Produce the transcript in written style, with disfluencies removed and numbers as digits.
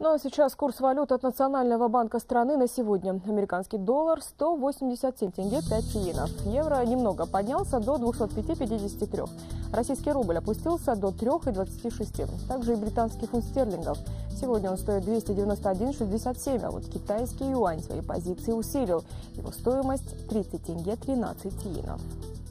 Ну а сейчас курс валют от Национального банка страны на сегодня. Американский доллар 187 тенге 5 иенов. Евро немного поднялся до 205,53. Российский рубль опустился до 3,26. Также и британский фунт стерлингов. Сегодня он стоит 291,67, а вот китайский юань свои позиции усилил. Его стоимость 30 тенге 13 иенов.